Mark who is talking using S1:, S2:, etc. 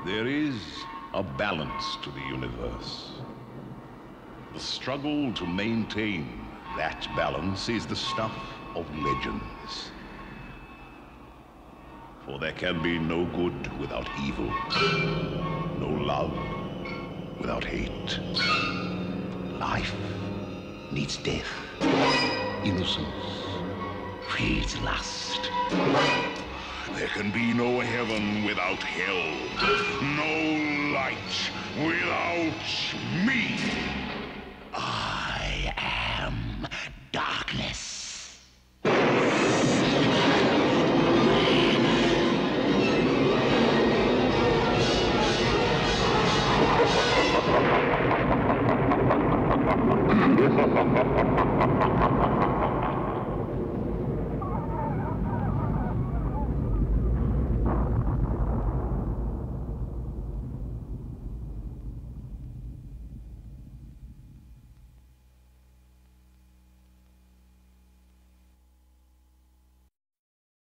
S1: There is a balance to the universe. The struggle to maintain that balance is the stuff of legends. For there can be no good without evil, no love without hate. Life needs death. Innocence breeds lust. There can be no heaven without hell, no light without me. I am darkness.